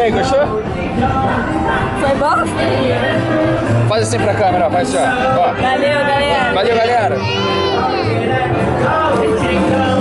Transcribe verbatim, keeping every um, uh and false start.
aí, gostou? Foi bom? Faz assim pra câmera, ó, faz assim, ó. Valeu, galera. Valeu, galera.